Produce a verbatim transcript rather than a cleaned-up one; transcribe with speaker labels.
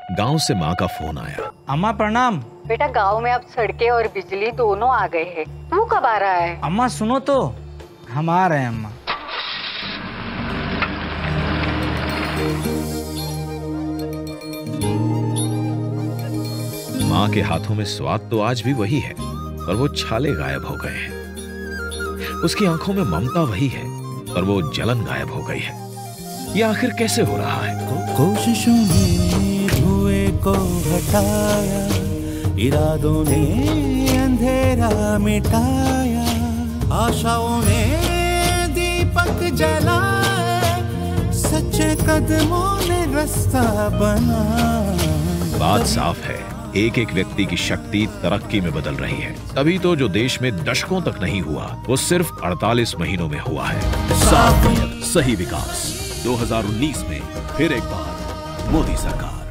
Speaker 1: गांव से माँ का फोन आया।
Speaker 2: अम्मा प्रणाम।
Speaker 3: बेटा गांव में अब सड़कें और बिजली दोनों आ गए हैं। तू कब आ रहा है?
Speaker 2: अम्मा सुनो तो, हम आ रहे हैं अम्मा।
Speaker 1: माँ के हाथों में स्वाद तो आज भी वही है, पर वो छाले गायब हो गए हैं। उसकी आंखों में ममता वही है, पर वो जलन गायब हो गई है। ये आखिर कैसे हो रहा है?
Speaker 4: कोशिशों ने धुएं को हटाया, इरादों ने अंधेरा मिटाया, आशाओं ने दीपक जलाया, सच्चे कदमों ने रास्ता बनाया।
Speaker 1: बात साफ है, एक एक व्यक्ति की शक्ति तरक्की में बदल रही है। तभी तो जो देश में दशकों तक नहीं हुआ, वो सिर्फ अड़तालीस महीनों में हुआ है। साफ सही विकास दो हज़ार उन्नीस में फिर एक बार मोदी सरकार।